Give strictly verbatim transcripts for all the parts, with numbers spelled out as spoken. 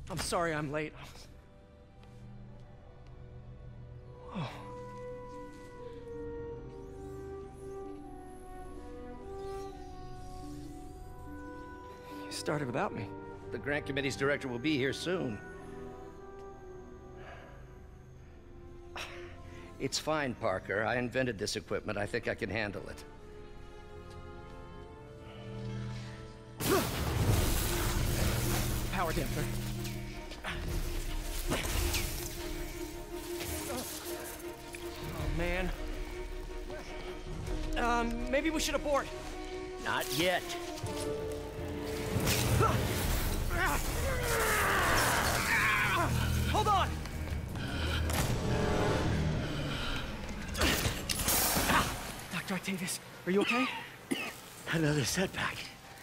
I'm sorry I'm late. Oh. You started without me. The grant committee's director will be here soon. It's fine, Parker. I invented this equipment. I think I can handle it. Power damper. Oh, man. Um, maybe we should abort. Not yet. Hold on! Doctor Octavius, are you okay? Another setback.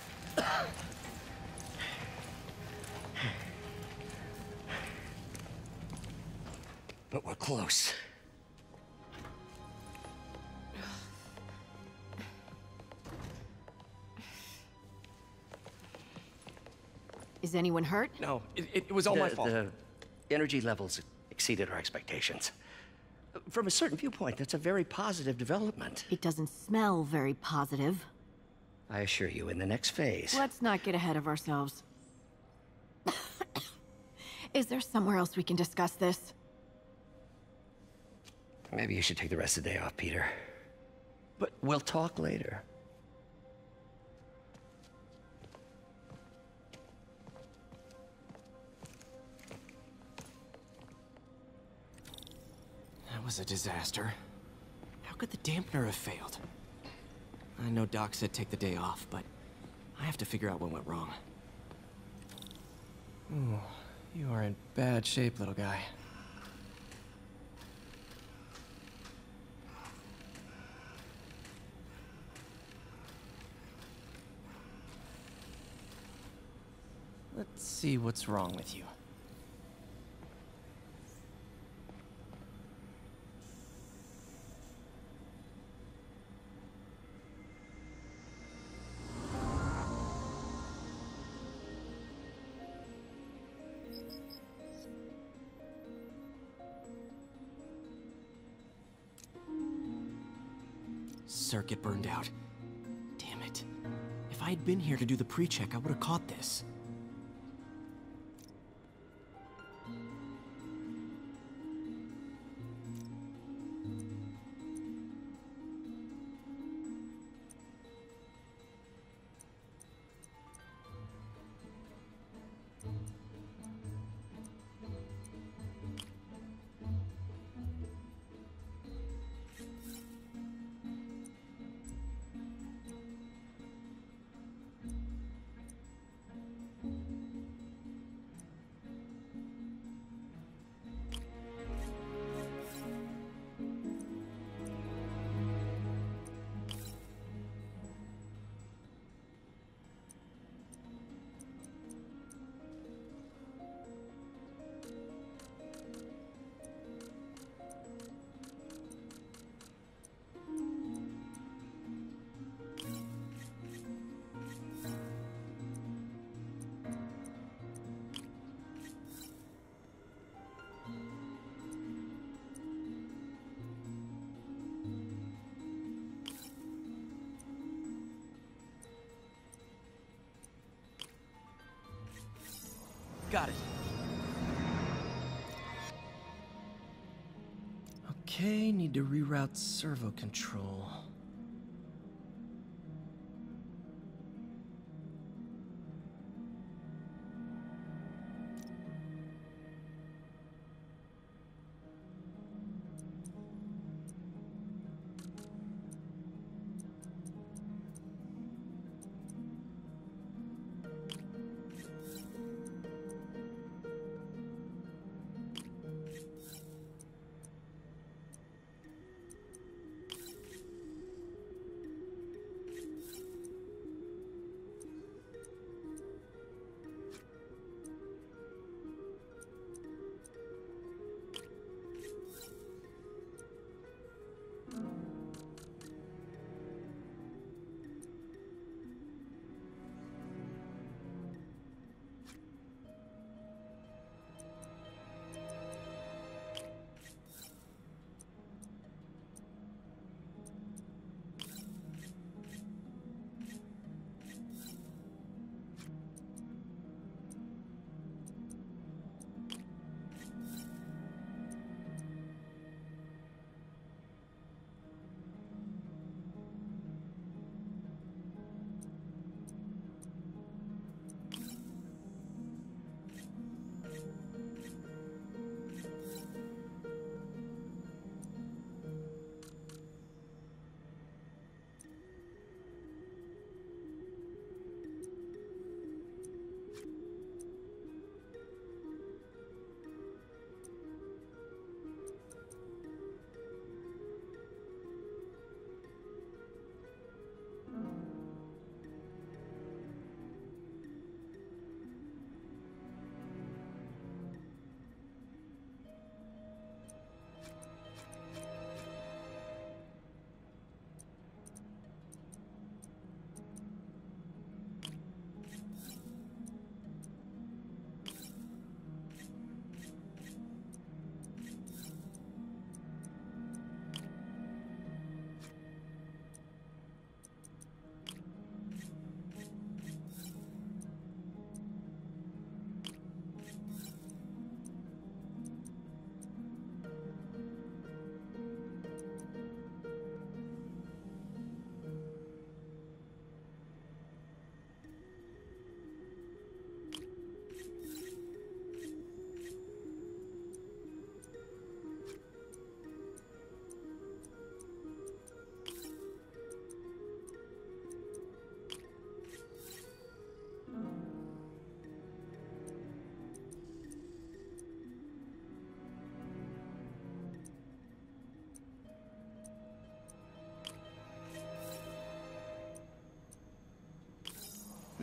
But we're close. Is anyone hurt? No, it, it was all the, my fault. The energy levels exceeded our expectations. From a certain viewpoint, that's a very positive development. It doesn't smell very positive. I assure you, in the next phase... Let's not get ahead of ourselves. Is there somewhere else we can discuss this? Maybe you should take the rest of the day off, Peter. But we'll talk later. that was a disaster. How could the dampener have failed? I know Doc said take the day off, but I have to figure out what went wrong. Ooh, you are in bad shape, little guy. Let's see what's wrong with you. Circuit burned out. Damn it. If I had been here to do the pre-check, I would have caught this. Got it. Okay, need to reroute servo control.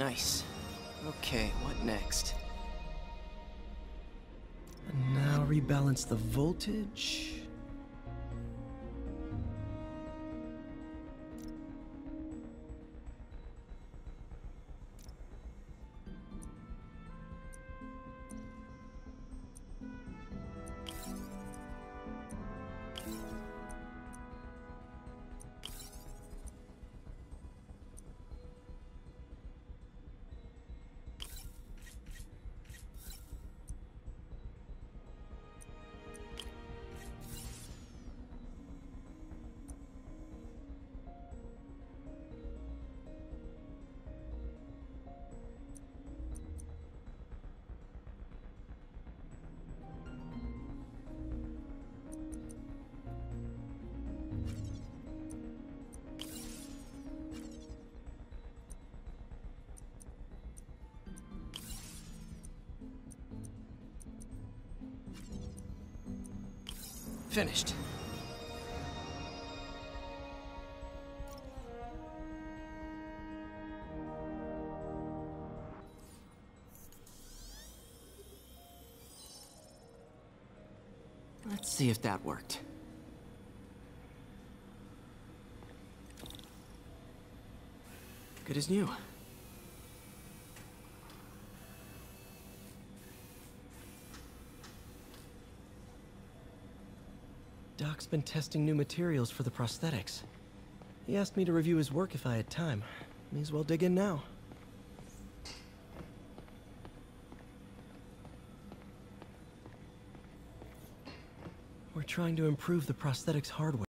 Nice. Okay, what next? And now rebalance the voltage. Finished. Let's see if that worked. Good as new. Doc's been testing new materials for the prosthetics. He asked me to review his work if I had time. May as well dig in now. We're trying to improve the prosthetics hardware.